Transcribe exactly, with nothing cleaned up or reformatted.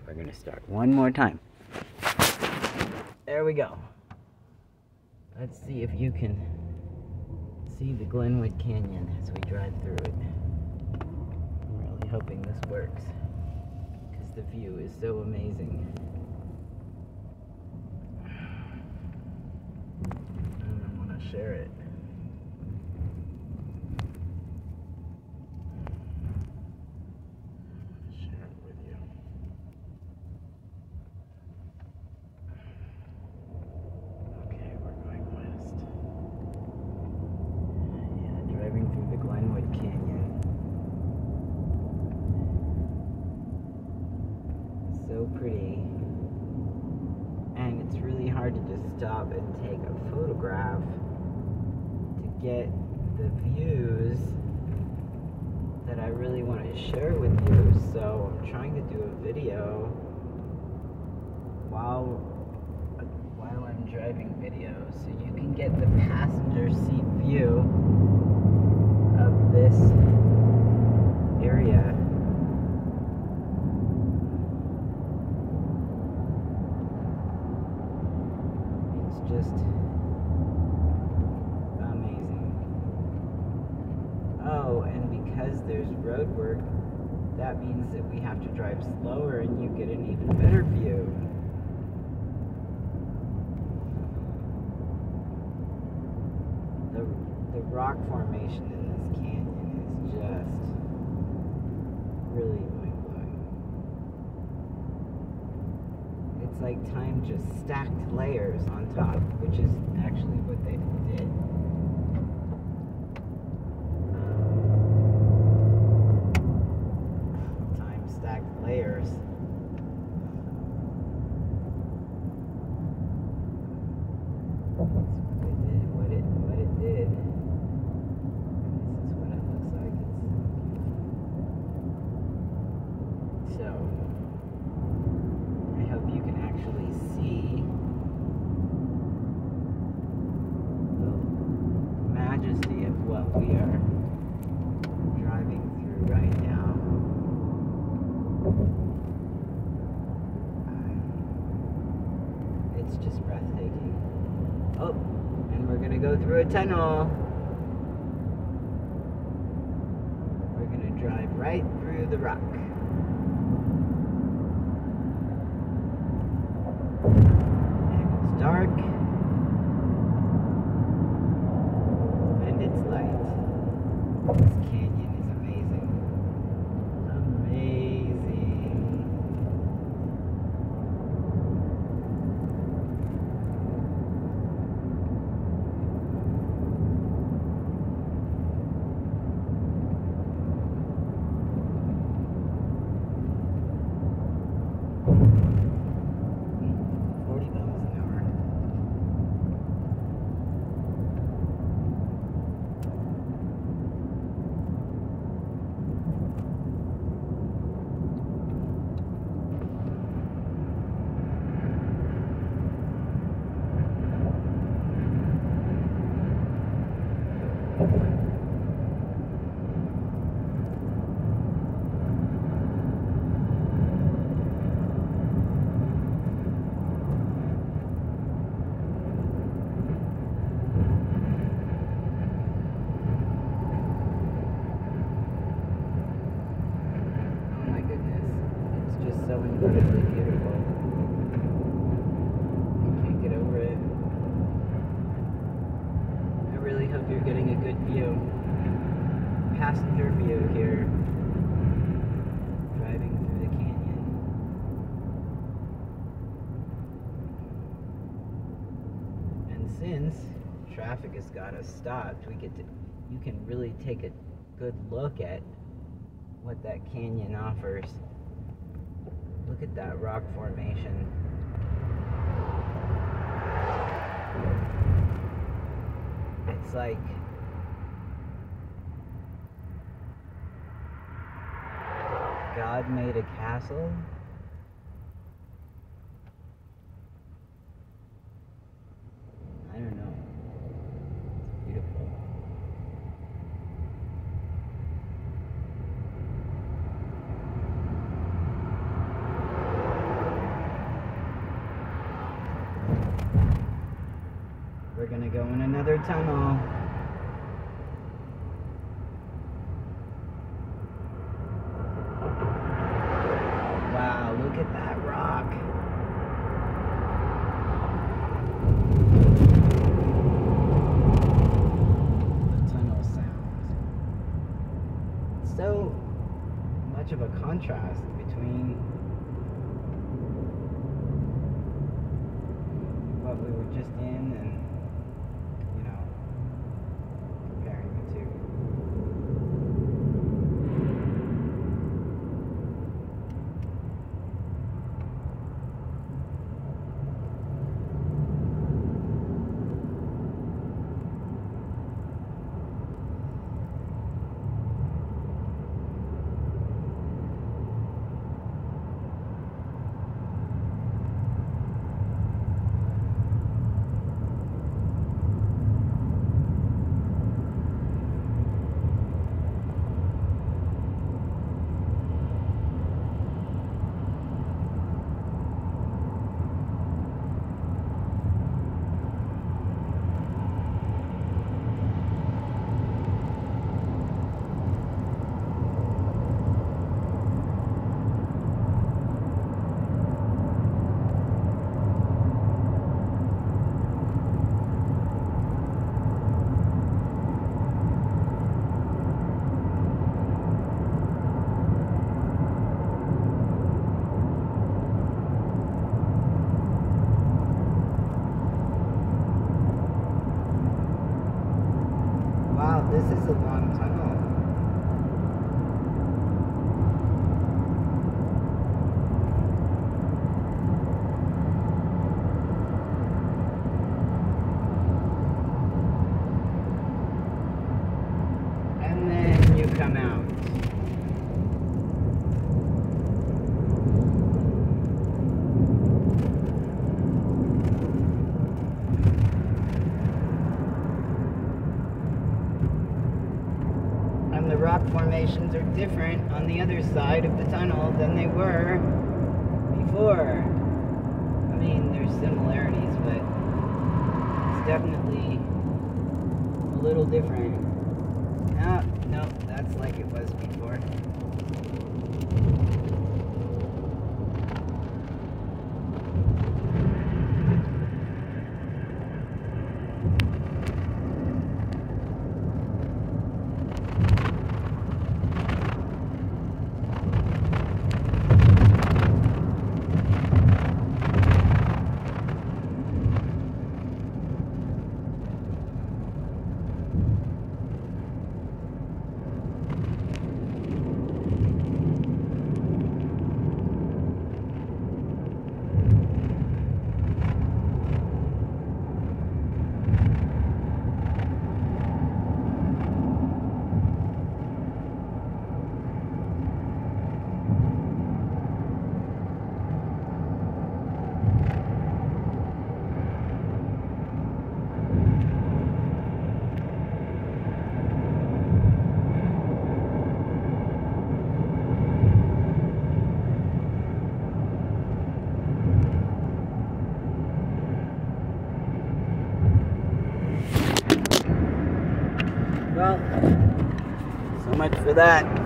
we're gonna start one more time. There we go. Let's see if you can see the Glenwood Canyon as we drive through it. I'm really hoping this works, because the view is so amazing. And I want to share it. Through the Glenwood Canyon. So pretty. And it's really hard to just stop and take a photograph to get the views that I really want to share with you. So I'm trying to do a video while while I'm driving video, so you can get the passenger seat view of this area. It's just amazing. Oh, and because there's road work, that means that we have to drive slower and you get an even better view. The, the rock formation in this canyon is just really mind-blowing. It's like time just stacked layers on top, which is actually what they did. Um, time stacked layers. We are driving through right now. Uh, it's just breathtaking. Oh, and we're gonna go through a tunnel. We're gonna drive right through the rock. And it's dark. This canyon is amazing. Amazing. forty miles an hour. So incredibly beautiful. I can't get over it. I really hope you're getting a good view. Passenger view here. Driving through the canyon. And since traffic has got us stopped, we get to you can really take a good look at what that canyon offers. Look at that rock formation. It's like God made a castle. I don't know. It's beautiful. go in another tunnel. Wow, look at that rock. The tunnel sounds. So much of a contrast between what we were just in and, you know, comparing the two. Wow, this is a long tunnel. And then you come out. The rock formations are different on the other side of the tunnel than they were before. I mean, there's similarities, but it's definitely a little different. Ah, no, that's like it was before. Well, so much for that.